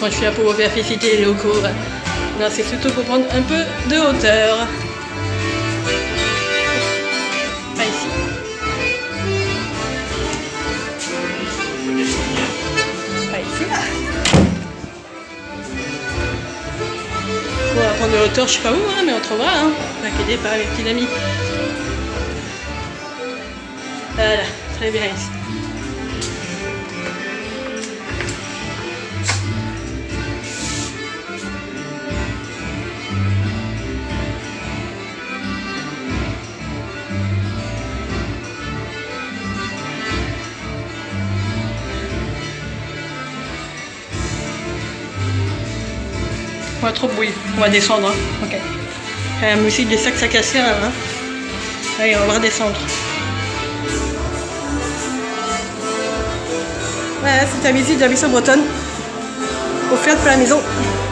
moi je suis là pour vous faire visiter les locaux. Non, c'est surtout pour prendre un peu de hauteur. Pas ici. Pas ici. Bon, on va prendre de hauteur, je sais pas où, hein, mais on trouvera. Hein. Ne vous inquiétez pas, mes petits amis. Voilà, très bien ici. On va trop de bruit, on va descendre. Hein. Ok. La musique des sacs à casser là. Hein. Allez, on va redescendre. Voilà, c'est la musique de la mission bretonne. Offerte pour la maison.